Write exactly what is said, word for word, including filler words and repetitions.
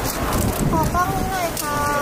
ขอกล้องนี้หน่อยค่ะ